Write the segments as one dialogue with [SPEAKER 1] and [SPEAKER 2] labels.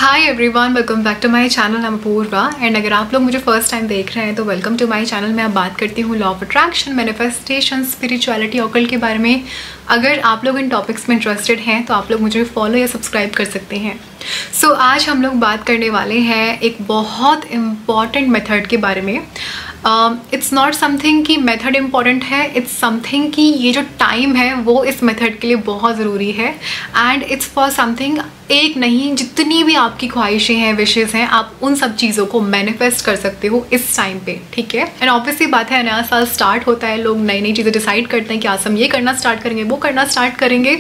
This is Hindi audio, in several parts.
[SPEAKER 1] Hi everyone, welcome back to my channel. I am Apurva and अगर आप लोग मुझे फर्स्ट टाइम देख रहे हैं तो वेलकम टू माय चैनल। मैं अब बात करती हूँ law of attraction, manifestation, spirituality, occult के बारे में। अगर आप लोग इन टॉपिक्स में इंटरेस्टेड हैं तो आप लोग मुझे फॉलो या सब्सक्राइब कर सकते हैं। सो आज हम लोग बात करने वाले हैं एक बहुत इम्पॉर्टेंट मेथड के बारे में। इट्स नॉट समथिंग कि मेथड इम्पॉर्टेंट है, इट्स समथिंग कि ये जो टाइम है वो इस मेथड के लिए बहुत ज़रूरी है। एंड इट्स फॉर समथिंग, एक नहीं जितनी भी आपकी ख्वाहिशें हैं, विशेज़ हैं, आप उन सब चीज़ों को मैनिफेस्ट कर सकते हो इस टाइम पे, ठीक है। एंड ऑब्वियसली बात है, नया साल स्टार्ट होता है, लोग नई नई चीज़ें डिसाइड करते हैं कि आज हम ये करना स्टार्ट करेंगे, वो करना स्टार्ट करेंगे।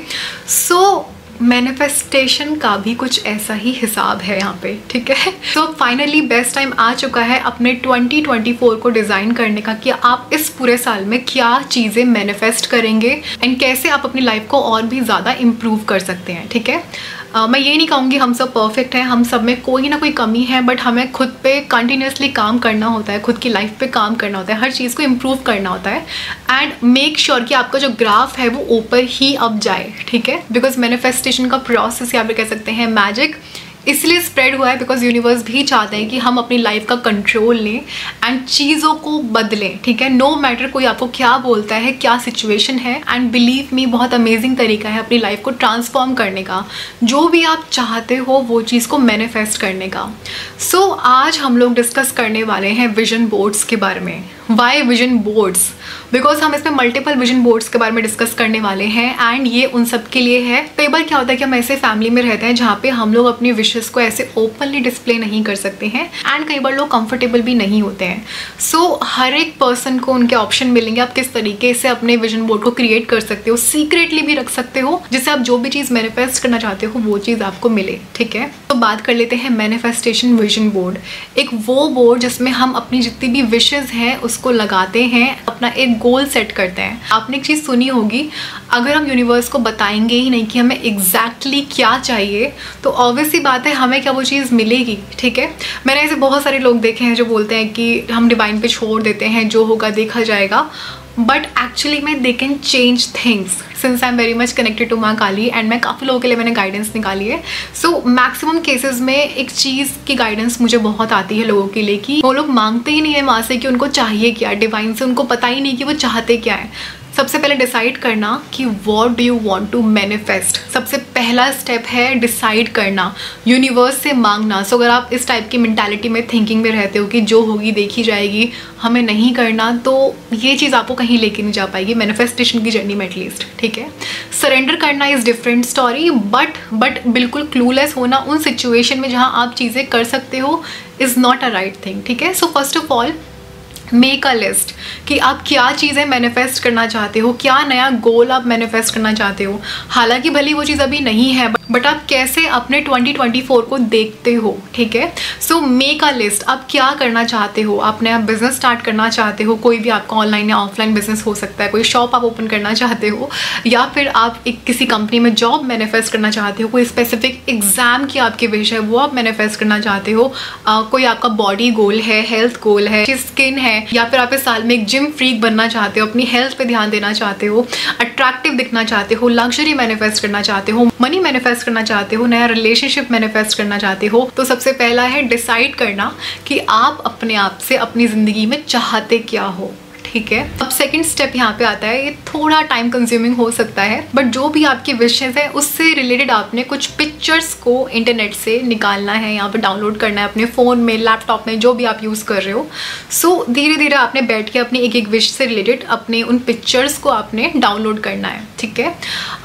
[SPEAKER 1] सो मैनिफेस्टेशन का भी कुछ ऐसा ही हिसाब है यहाँ पे, ठीक है। तो फाइनली बेस्ट टाइम आ चुका है अपने 2024 को डिज़ाइन करने का कि आप इस पूरे साल में क्या चीज़ें मैनिफेस्ट करेंगे एंड कैसे आप अपनी लाइफ को और भी ज़्यादा इम्प्रूव कर सकते हैं, ठीक है। मैं ये नहीं कहूँगी हम सब परफेक्ट हैं, हम सब में कोई ना कोई कमी है, बट हमें खुद पे कंटिन्यूसली काम करना होता है, खुद की लाइफ पे काम करना होता है, हर चीज़ को इम्प्रूव करना होता है एंड मेक श्योर कि आपका जो ग्राफ है वो ऊपर ही अप जाए, ठीक है। बिकॉज मैनिफेस्टेशन का प्रोसेस या फिर कह सकते हैं मैजिक इसलिए स्प्रेड हुआ है बिकॉज यूनिवर्स भी चाहते हैं कि हम अपनी लाइफ का कंट्रोल लें एंड चीज़ों को बदलें, ठीक है। नो मैटर कोई आपको क्या बोलता है, क्या सिचुएशन है, एंड बिलीव मी बहुत अमेजिंग तरीका है अपनी लाइफ को ट्रांसफॉर्म करने का, जो भी आप चाहते हो वो चीज़ को मैनिफेस्ट करने का। सो आज हम लोग डिस्कस करने वाले हैं विजन बोर्ड्स के बारे में। Y vision boards? बिकॉज हम इसमें मल्टीपल विजन बोर्ड्स के बारे में डिस्कस करने वाले हैं एंड ये उन सब के लिए है। कई बार क्या होता है कि हम ऐसे फैमिली में रहते हैं जहाँ पे हम लोग अपनी विशेस को ऐसे ओपनली डिस्प्ले नहीं कर सकते हैं एंड कई बार लोग कंफर्टेबल भी नहीं होते हैं। सो हर एक पर्सन को उनके ऑप्शन मिलेंगे, आप किस तरीके से अपने विजन बोर्ड को क्रिएट कर सकते हो, सीक्रेटली भी रख सकते हो, जिससे आप जो भी चीज़ मैनिफेस्ट करना चाहते हो वो चीज़ आपको मिले, ठीक है। तो बात कर लेते हैं मैनिफेस्टेशन विजन बोर्ड। एक वो बोर्ड जिसमें हम अपनी जितनी भी विशेज़ हैं उसको लगाते हैं, अपना एक गोल सेट करते हैं। आपने एक चीज़ सुनी होगी, अगर हम यूनिवर्स को बताएंगे ही नहीं कि हमें एग्जैक्टली क्या चाहिए तो ऑब्वियसली बात है हमें क्या वो चीज़ मिलेगी, ठीक है। मैंने ऐसे बहुत सारे लोग देखे हैं जो बोलते हैं कि हम डिवाइन पे छोड़ देते हैं, जो होगा देखा जाएगा, बट एक्चुअली में they can change things since I am very much connected to माँ काली एंड मैं काफ़ी लोगों के लिए मैंने गाइडेंस निकाली है। सो मैक्सिमम केसेस में एक चीज़ की गाइडेंस मुझे बहुत आती है लोगों के लिए कि वो लोग मांगते ही नहीं है माँ से कि उनको चाहिए क्या, डिवाइन से उनको पता ही नहीं कि वो चाहते क्या है। सबसे पहले डिसाइड करना कि what do you want to manifest. सबसे पहला स्टेप है डिसाइड करना, यूनिवर्स से मांगना। सो अगर आप इस टाइप की मेंटालिटी में, थिंकिंग में रहते हो कि जो होगी देखी जाएगी, हमें नहीं करना, तो ये चीज़ आपको कहीं लेके नहीं जा पाएगी मैनिफेस्टेशन की जर्नी में एटलीस्ट, ठीक है। सरेंडर करना इज़ डिफरेंट स्टोरी, बट बिल्कुल क्लूलेस होना उन सिचुएशन में जहाँ आप चीज़ें कर सकते हो is not a right thing, ठीक है। So first of all make a list कि आप क्या चीज़ें मैनिफेस्ट करना चाहते हो, क्या नया गोल आप मैनिफेस्ट करना चाहते हो। हालांकि भले वो चीज़ अभी नहीं है, बट आप कैसे अपने 2024 को देखते हो, ठीक है। सो मेक अ लिस्ट, आप क्या करना चाहते हो। आप नया बिजनेस स्टार्ट करना चाहते हो, कोई भी आपका ऑनलाइन या ऑफलाइन बिजनेस हो सकता है, कोई शॉप आप ओपन करना चाहते हो, या फिर आप एक किसी कंपनी में जॉब मैनिफेस्ट करना चाहते हो, कोई स्पेसिफिक एग्जाम की आपकी विश है वो आप मैनिफेस्ट करना चाहते हो, कोई आपका बॉडी गोल है, हेल्थ गोल है, स्किन है, या फिर आप इस साल में एक जिम फ्रीक बनना चाहते हो, अपनी हेल्थ पे ध्यान देना चाहते हो, अट्रैक्टिव दिखना चाहते हो, लग्जरी मैनिफेस्ट करना चाहते हो, मनी मैनिफेस्ट करना चाहते हो, नया रिलेशनशिप मैनिफेस्ट करना चाहते हो, तो सबसे पहला है डिसाइड करना कि आप अपने आप से अपनी ज़िंदगी में चाहते क्या हो, ठीक है। अब सेकंड स्टेप यहाँ पे आता है, ये थोड़ा टाइम कंज्यूमिंग हो सकता है, बट जो भी आपकी विशेज़ है उससे रिलेटेड आपने कुछ पिक्चर्स को इंटरनेट से निकालना है, यहाँ पे डाउनलोड करना है अपने फ़ोन में, लैपटॉप में, जो भी आप यूज़ कर रहे हो। सो धीरे धीरे आपने बैठ के अपनी एक एक विश से रिलेटेड अपने उन पिक्चर्स को आपने डाउनलोड करना है, ठीक है।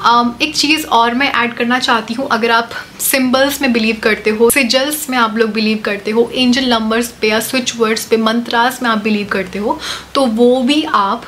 [SPEAKER 1] एक चीज़ और मैं ऐड करना चाहती हूँ, अगर आप सिम्बल्स में बिलीव करते हो, सिजल्स में आप लोग बिलीव करते हो, एंजल नंबर्स पे या स्विच वर्ड्स पे, मंत्रास में आप बिलीव करते हो, तो वो भी आप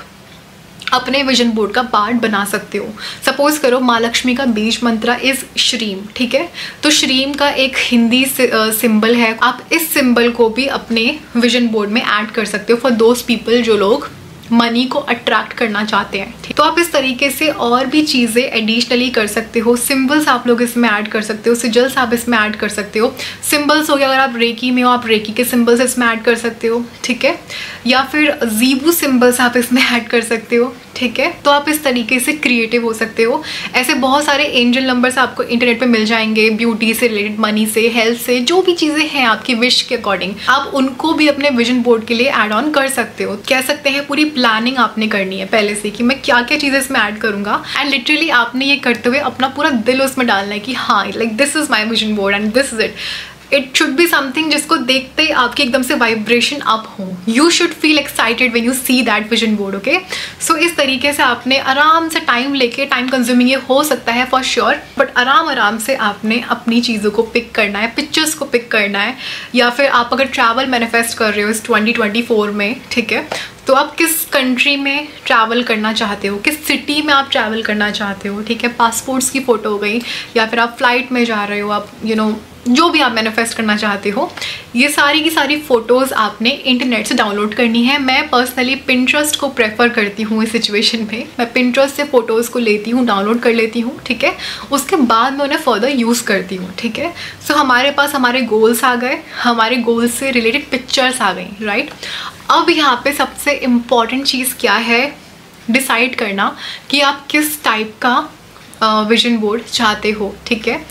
[SPEAKER 1] अपने विजन बोर्ड का पार्ट बना सकते हो। सपोज करो माँ लक्ष्मी का बीज मंत्रा इज श्रीम, ठीक है। तो श्रीम का एक हिंदी सिंबल है, आप इस सिंबल को भी अपने विजन बोर्ड में ऐड कर सकते हो फॉर दोज पीपल जो लोग मनी को अट्रैक्ट करना चाहते हैं, तो आप इस तरीके से और भी चीज़ें एडिशनली कर सकते हो। सिंबल्स आप लोग इसमें ऐड कर सकते हो, सिजल्स आप इसमें ऐड कर सकते हो। सिंबल्स हो गया, अगर आप रेकी में हो आप रेकी के सिंबल्स इसमें ऐड कर सकते हो, ठीक है, या फिर ज़ीबू सिंबल्स आप इसमें ऐड कर सकते हो, ठीक है। तो आप इस तरीके से क्रिएटिव हो सकते हो। ऐसे बहुत सारे एंजल नंबर्स आपको इंटरनेट पे मिल जाएंगे, ब्यूटी से रिलेटेड, मनी से, हेल्थ से, जो भी चीज़ें हैं आपकी विश के अकॉर्डिंग आप उनको भी अपने विजन बोर्ड के लिए ऐड ऑन कर सकते हो। कह सकते हैं पूरी प्लानिंग आपने करनी है पहले से कि मैं क्या क्या चीज़ें इसमें ऐड करूँगा, एंड लिटरली आपने ये करते हुए अपना पूरा दिल उसमें डालना है कि हाँ, like this is my vision board and this is it. It should be something जिसको देखते ही आपकी एकदम से वाइब्रेशन अप हो। You should feel excited when you see that vision board, okay. So इस तरीके से आपने आराम से टाइम लेके, टाइम कंज्यूमिंग ये हो सकता है फॉर श्योर, बट आराम से आपने अपनी चीज़ों को पिक करना है, पिक्चर्स को पिक करना है। या फिर आप अगर ट्रैवल मैनिफेस्ट कर रहे हो इस 2024 में, ठीक है, तो आप किस कंट्री में ट्रैवल करना चाहते हो, किस सिटी में आप ट्रैवल करना चाहते हो, ठीक है। पासपोर्ट्स की फ़ोटो हो गई, या फिर आप फ्लाइट में जा रहे हो, आप जो भी आप मैनिफेस्ट करना चाहते हो, ये सारी की सारी फ़ोटोज़ आपने इंटरनेट से डाउनलोड करनी है। मैं पर्सनली पिंटरेस्ट को प्रेफर करती हूँ इस सिचुएशन में। मैं पिंटरेस्ट से फ़ोटोज़ को लेती हूँ, डाउनलोड कर लेती हूँ, ठीक है। उसके बाद मैं उन्हें फर्दर यूज़ करती हूँ, ठीक है। सो हमारे पास हमारे गोल्स आ गए, हमारे गोल्स से रिलेटेड पिक्चर्स आ गई, राइट। अब यहाँ पे सबसे इम्पॉर्टेंट चीज़ क्या है, डिसाइड करना कि आप किस टाइप का विजन बोर्ड चाहते हो, ठीक है।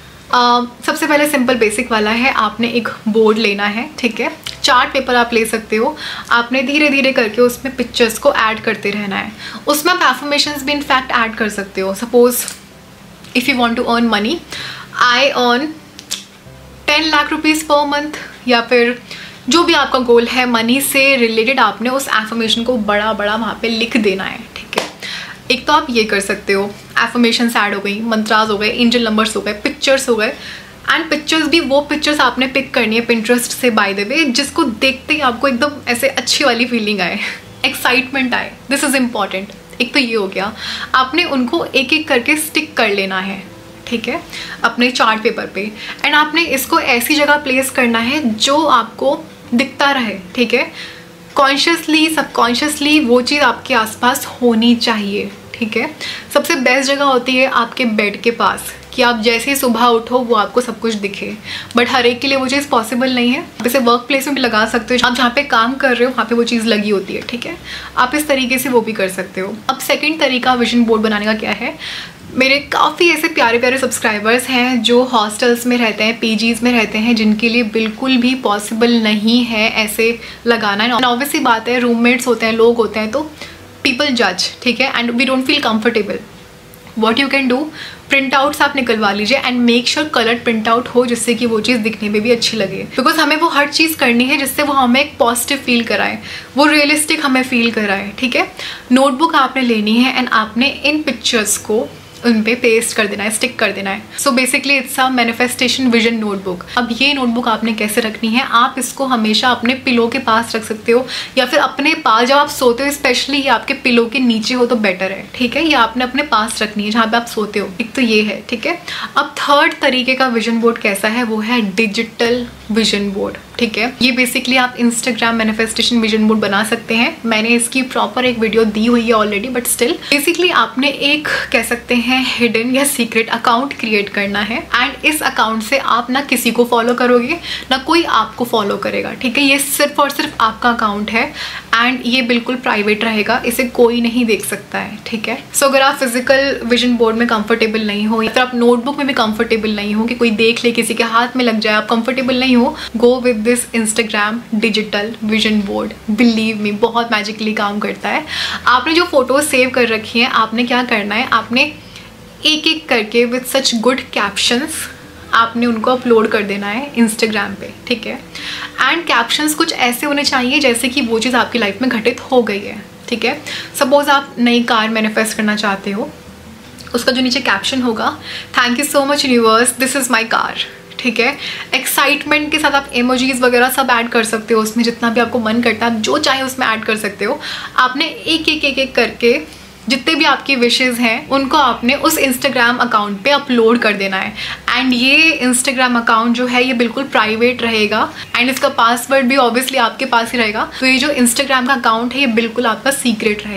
[SPEAKER 1] सबसे पहले सिंपल बेसिक वाला है, आपने एक बोर्ड लेना है, ठीक है। चार्ट पेपर आप ले सकते हो, आपने धीरे धीरे करके उसमें पिक्चर्स को ऐड करते रहना है। उसमें आप एफर्मेशंस भी इनफैक्ट ऐड कर सकते हो। Suppose if you want to earn money, I earn 10 lakh rupees per month, या फिर जो भी आपका गोल है मनी से रिलेटेड, आपने उस एफर्मेशन को बड़ा बड़ा वहाँ पे लिख देना है, ठीक है। एक तो आप ये कर सकते हो, एफर्मेशंस ऐड हो गई, मंत्रास हो गए, एंजल नंबर्स हो गए, पिक्चर्स हो गए। एंड पिक्चर्स भी वो पिक्चर्स आपने पिक करनी है पिंटरेस्ट से, बाय द वे, जिसको देखते ही आपको एकदम ऐसे अच्छी वाली फीलिंग आए, एक्साइटमेंट आए। This is important. एक तो ये हो गया, आपने उनको एक एक करके स्टिक कर लेना है, ठीक है, अपने चार्ट पेपर पे। एंड आपने इसको ऐसी जगह प्लेस करना है जो आपको दिखता रहे, ठीक है। कॉन्शियसली, सबकॉन्शियसली वो चीज़ आपके आसपास होनी चाहिए, ठीक है। सबसे बेस्ट जगह होती है आपके बेड के पास, कि आप जैसे ही सुबह उठो वो आपको सब कुछ दिखे। बट हर एक के लिए वो चीज़ पॉसिबल नहीं है। आप इसे वर्क प्लेस में भी लगा सकते हो, आप जहाँ पे काम कर रहे हो वहाँ पे वो चीज़ लगी होती है, ठीक है। आप इस तरीके से वो भी कर सकते हो। अब सेकेंड तरीका विजन बोर्ड बनाने का क्या है, मेरे काफ़ी ऐसे प्यारे प्यारे सब्सक्राइबर्स हैं जो हॉस्टल्स में रहते हैं, पीजीज़ में रहते हैं, जिनके लिए बिल्कुल भी पॉसिबल नहीं है ऐसे लगाना है। ऑब्वियसली बात है, रूममेट्स होते हैं, लोग होते हैं, तो पीपल जज, ठीक है, and we don't feel comfortable. What you can do, print outs आप निकलवा लीजिए and make sure coloured print out हो, जिससे कि वो चीज़ दिखने में भी अच्छी लगे। बिकॉज हमें वो हर चीज़ करनी है जिससे वो हमें एक पॉजिटिव फील कराए, वो रियलिस्टिक हमें फील कराए, ठीक है। नोटबुक आपने लेनी है एंड आपने इन पिक्चर्स को उन पे पेस्ट कर देना है, स्टिक कर देना है। So basically it's a manifestation vision notebook. अब ये नोटबुक आपने कैसे रखनी है, आप इसको हमेशा अपने पिलो के पास रख सकते हो, या फिर अपने पास जब आप सोते हो, स्पेशली ये आपके पिलो के नीचे हो तो बेटर है, ठीक है। ये आपने अपने पास रखनी है जहाँ पे आप सोते हो। एक तो ये है, ठीक है। अब थर्ड तरीके का विजन बोर्ड कैसा है, वो है डिजिटल विजन बोर्ड, ठीक है। ये बेसिकली आप इंस्टाग्राम मैनिफेस्टेशन विजन बोर्ड बना सकते हैं। मैंने इसकी प्रॉपर एक वीडियो दी हुई है ऑलरेडी, बट स्टिल बेसिकली आपने एक कह सकते हैं हिडन या सीक्रेट अकाउंट क्रिएट करना है। एंड इस अकाउंट से आप ना किसी को फॉलो करोगे ना कोई आपको फॉलो करेगा, ठीक है। ये सिर्फ और सिर्फ आपका अकाउंट है एंड ये बिल्कुल प्राइवेट रहेगा, इसे कोई नहीं देख सकता है, ठीक है। सो अगर आप फिजिकल विजन बोर्ड में कंफर्टेबल नहीं हो, या फिर आप नोटबुक में भी कंफर्टेबल नहीं हो कि कोई देख ले, किसी के हाथ में लग जाए, आप कंफर्टेबल नहीं हो, go with this Instagram digital vision board. Believe me, बहुत मैजिकली काम करता है। आपने जो फोटोज सेव कर रखी हैं, आपने क्या करना है, आपने एक एक करके विद सच गुड कैप्शंस आपने उनको अपलोड कर देना है इंस्टाग्राम पे, ठीक है। एंड कैप्शंस कुछ ऐसे होने चाहिए जैसे कि वो चीज़ आपकी लाइफ में घटित हो गई है, ठीक है। सपोज आप नई कार मैनिफेस्ट करना चाहते हो, उसका जो नीचे कैप्शन होगा, thank you so much universe, this is my car, ठीक है। एक्साइटमेंट के साथ आप इमोजीज वगैरह सब ऐड कर सकते हो उसमें, जितना भी आपको मन करता है आप जो चाहे उसमें ऐड कर सकते हो। आपने एक एक करके जितने भी आपकी विशेज़ हैं उनको आपने उस इंस्टाग्राम अकाउंट पे अपलोड कर देना है। एंड ये इंस्टाग्राम अकाउंट जो है ये बिल्कुल प्राइवेट रहेगा एंड इसका पासवर्ड भी ऑब्वियसली आपके पास ही रहेगा। तो ये जो इंस्टाग्राम का अकाउंट है ये बिल्कुल आपका सीक्रेट रहेगा,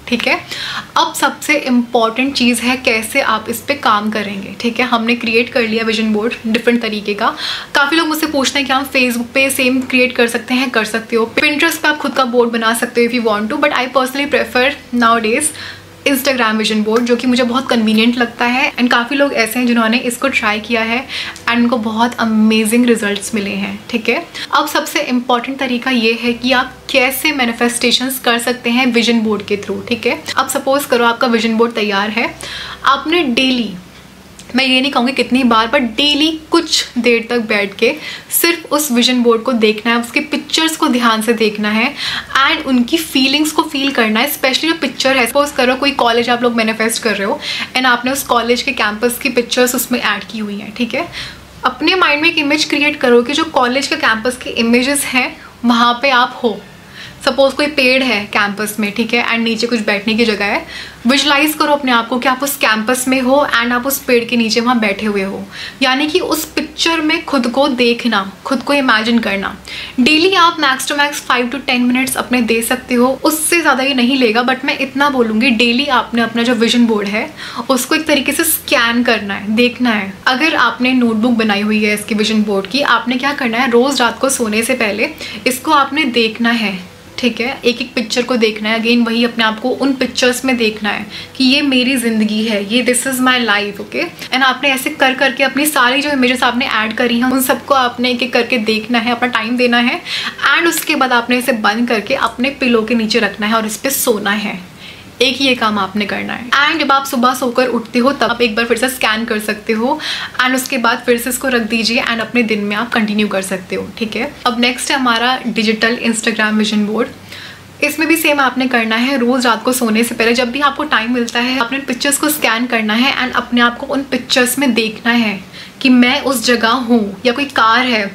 [SPEAKER 1] ठीक है। अब सबसे इम्पॉर्टेंट चीज़ है कैसे आप इस पे काम करेंगे, ठीक है। हमने क्रिएट कर लिया विजन बोर्ड डिफरेंट तरीके का। काफ़ी लोग मुझसे पूछते हैं कि हम फेसबुक पे सेम क्रिएट कर सकते हैं, कर सकते हो। पिंटरेस्ट पे आप खुद का बोर्ड बना सकते हो if you want to, but I personally prefer nowadays Instagram vision board, जो कि मुझे बहुत कन्वीनियंट लगता है। एंड काफ़ी लोग ऐसे हैं जिन्होंने इसको ट्राई किया है एंड उनको बहुत अमेजिंग रिजल्ट्स मिले हैं, ठीक है। अब सबसे इम्पॉर्टेंट तरीका ये है कि आप कैसे मैनिफेस्टेशंस कर सकते हैं विजन बोर्ड के थ्रू, ठीक है। अब सपोज करो आपका विजन बोर्ड तैयार है, आपने डेली, मैं ये नहीं कहूँगी कितनी बार, बट डेली कुछ देर तक बैठ के सिर्फ उस विजन बोर्ड को देखना है, उसके पिक्चर्स को ध्यान से देखना है एंड उनकी फीलिंग्स को फील करना है। स्पेशली जो पिक्चर है, सपोज करो कोई कॉलेज आप लोग मैनिफेस्ट कर रहे हो एंड आपने उस कॉलेज के कैंपस की पिक्चर्स उसमें ऐड की हुई हैं, ठीक है। अपने माइंड में एक इमेज क्रिएट करो कि जो कॉलेज के कैंपस के इमेजेस हैं वहाँ पे आप हो। सपोज कोई पेड़ है कैंपस में, ठीक है, एंड नीचे कुछ बैठने की जगह है। विजुलाइज करो अपने आप को कि आप उस कैंपस में हो एंड आप उस पेड़ के नीचे वहाँ बैठे हुए हो, यानी कि उस पिक्चर में खुद को देखना, खुद को इमेजिन करना। डेली आप max to max 5 to 10 minutes अपने दे सकते हो, उससे ज़्यादा ये नहीं लेगा, बट मैं इतना बोलूँगी डेली आपने अपना जो विजन बोर्ड है उसको एक तरीके से स्कैन करना है, देखना है। अगर आपने नोटबुक बनाई हुई है इसकी विजन बोर्ड की, आपने क्या करना है, रोज़ रात को सोने से पहले इसको आपने देखना है, ठीक है। एक एक पिक्चर को देखना है, अगेन वही अपने आप को उन पिक्चर्स में देखना है कि ये मेरी जिंदगी है, ये this is my life, okay. And आपने ऐसे कर करके अपनी सारी जो इमेजेस आपने ऐड करी हैं उन सबको आपने एक एक करके देखना है, अपना टाइम देना है एंड उसके बाद आपने इसे बंद करके अपने पिलो के नीचे रखना है और इस पर सोना है। एक ये काम आपने करना है। एंड जब आप सुबह सोकर उठते हो तब आप एक बार फिर से स्कैन कर सकते हो एंड उसके बाद फिर से इसको रख दीजिए एंड अपने दिन में आप कंटिन्यू कर सकते हो, ठीक है। अब नेक्स्ट है हमारा डिजिटल इंस्टाग्राम विजन बोर्ड। इसमें भी सेम आपने करना है, रोज़ रात को सोने से पहले जब भी आपको टाइम मिलता है आपने पिक्चर्स को स्कैन करना है एंड अपने आप को उन पिक्चर्स में देखना है कि मैं उस जगह हूँ। या कोई कार है,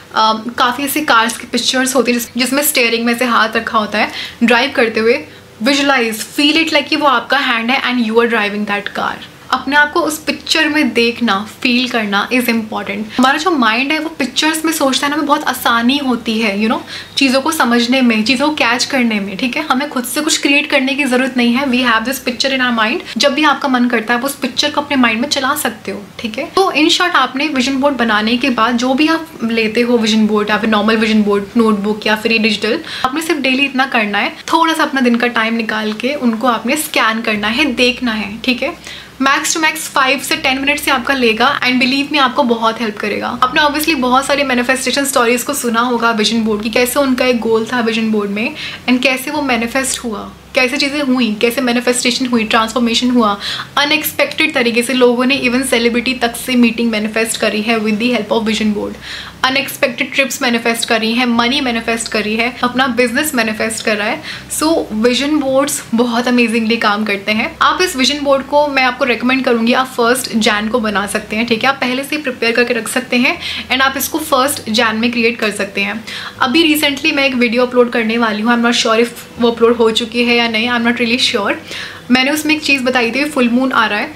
[SPEAKER 1] काफ़ी ऐसी कार्स की पिक्चर्स होती है जिसमें स्टीयरिंग में से हाथ रखा होता है ड्राइव करते हुए। विजुलाइज, फील इट लाइक कि वो आपका हैंड है and you are driving that car. अपने आप को उस पिक्चर में देखना, फील करना इज़ इम्पॉर्टेंट। हमारा जो माइंड है वो पिक्चर्स में सोचता है ना, हमें बहुत आसानी होती है यू नो चीज़ों को समझने में, चीज़ों को कैच करने में, ठीक है। हमें खुद से कुछ क्रिएट करने की ज़रूरत नहीं है। We have this picture in our mind. जब भी आपका मन करता है आप उस पिक्चर को अपने माइंड में चला सकते हो, ठीक है। तो इन शॉर्ट आपने विजन बोर्ड बनाने के बाद जो भी आप लेते हो विजन बोर्ड या फिर नॉर्मल विजन बोर्ड, नोटबुक या फिर डिजिटल, आपने सिर्फ डेली इतना करना है, थोड़ा सा अपना दिन का टाइम निकाल के उनको आपने स्कैन करना है, देखना है, ठीक है। मैक्स टू मैक्स 5 से 10 मिनट से आपका लेगा एंड बिलीव मी आपको बहुत हेल्प करेगा। आपने ऑब्वियसली बहुत सारे मैनिफेस्टेशन स्टोरीज को सुना होगा विजन बोर्ड की, कैसे उनका एक गोल था विजन बोर्ड में एंड कैसे वो मैनिफेस्ट हुआ, कैसे चीज़ें हुई, कैसे मैनिफेस्टेशन हुई, ट्रांसफॉर्मेशन हुआ अनएक्सपेक्टेड तरीके से। लोगों ने इवन सेलिब्रिटी तक से मीटिंग मैनिफेस्ट करी है with the help of vision board. Unexpected trips manifest करी है, मनी मैनिफेस्ट करी है, अपना बिजनेस मैनिफेस्ट कर रहा है। सो विजन बोर्ड्स बहुत अमेजिंगली काम करते हैं। आप इस विजन बोर्ड को मैं आपको रेकमेंड करूंगी, आप 1 जैन को बना सकते हैं, ठीक है। आप पहले से प्रिपेयर करके रख सकते हैं एंड आप इसको 1 जैन में क्रिएट कर सकते हैं। अभी रिसेंटली मैं एक वीडियो अपलोड करने वाली हूँ, I am not sure if वो अपलोड हो चुकी है या नहीं, I am not really sure. मैंने उसमें एक चीज़ बताई थी, फुल मून आ रहा है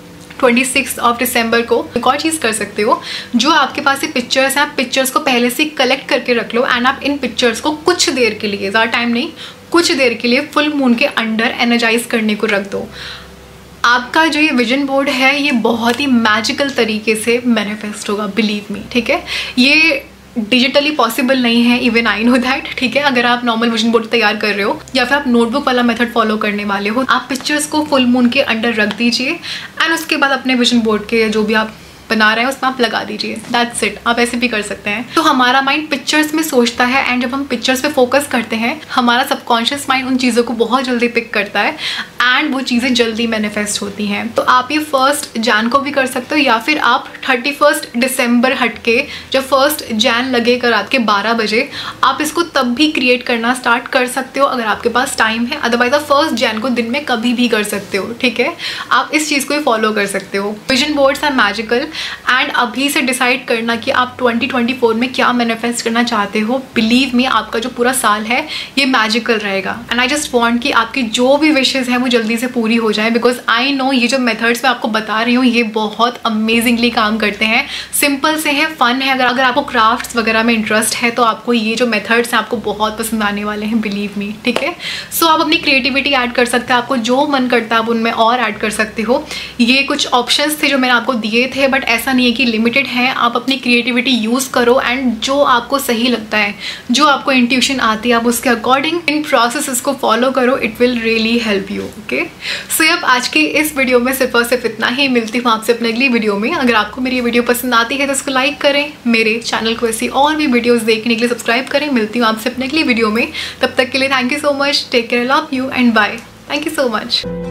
[SPEAKER 1] 26 दिसंबर को। एक और चीज़ कर सकते हो, जो आपके पास ये पिक्चर्स हैं, आप पिक्चर्स को पहले से कलेक्ट करके रख लो एंड आप इन पिक्चर्स को कुछ देर के लिए, ज़्यादा टाइम नहीं, कुछ देर के लिए फुल मून के अंडर एनर्जाइज करने को रख दो। आपका जो ये विजन बोर्ड है ये बहुत ही मैजिकल तरीके से मैनिफेस्ट होगा, बिलीव मी, ठीक है। ये डिजिटली पॉसिबल नहीं है, इवन आई नो दैट, ठीक है। अगर आप नॉर्मल विजन बोर्ड तैयार कर रहे हो या फिर आप नोटबुक वाला मेथड फॉलो करने वाले हो, आप पिक्चर्स को फुल मून के अंडर रख दीजिए एंड उसके बाद अपने विजन बोर्ड के जो भी आप बना रहे हैं उसमें आप लगा दीजिए, दैट्स इट। आप ऐसे भी कर सकते हैं। तो हमारा माइंड पिक्चर्स में सोचता है एंड जब हम पिक्चर्स पे फोकस करते हैं हमारा सबकॉन्शियस माइंड उन चीज़ों को बहुत जल्दी पिक करता है एंड वो चीज़ें जल्दी मैनिफेस्ट होती हैं। तो आप ये 1 जैन को भी कर सकते हो या फिर आप 31 दिसंबर हट के जब 1 जैन लगेगा रात के 12 बजे आप इसको तब भी क्रिएट करना स्टार्ट कर सकते हो अगर आपके पास टाइम है। अदरवाइज आप 1 जैन को दिन में कभी भी कर सकते हो, ठीक है। आप इस चीज़ को ही फॉलो कर सकते हो। Vision boards are magical and अभी से डिसाइड करना कि आप 2024 में क्या मैनिफेस्ट करना चाहते हो। बिलीव मी, आपका जो पूरा साल है ये मैजिकल रहेगा। एंड आई जस्ट वांट कि आपकी जो भी विशेज़ हैं वो जल्दी से पूरी हो जाए, बिकॉज आई नो ये जो मेथड्स मैं आपको बता रही हूँ ये बहुत अमेजिंगली काम करते हैं। सिंपल से हैं, फन है। अगर आपको क्राफ्ट्स वगैरह में इंटरेस्ट है तो आपको ये जो मेथड्स हैं आपको बहुत पसंद आने वाले हैं, बिलीव मी। ठीक है, सो आप अपनी क्रिएटिविटी ऐड कर सकते हैं, आपको जो मन करता है आप उनमें और ऐड कर सकते हो। ये कुछ ऑप्शंस थे जो मैंने आपको दिए थे, बट ऐसा नहीं है कि लिमिटेड है। आप अपनी क्रिएटिविटी यूज़ करो एंड जो आपको सही लगता है, जो आपको इंट्यूशन आती है, आप उसके अकॉर्डिंग इन प्रोसेस को फॉलो करो। It will really help you. Okay, so अब आज की इस वीडियो में सिर्फ और सिर्फ इतना ही। मिलती हूँ आपसे अपने अगली वीडियो में। अगर आपको मेरी ये वीडियो पसंद आती है तो इसको लाइक करें, मेरे चैनल को ऐसी और भी वीडियोस देखने के लिए सब्सक्राइब करें। मिलती हूँ आपसे अपने अगली वीडियो में, तब तक के लिए thank you so much, take care, love you and bye. Thank you so much.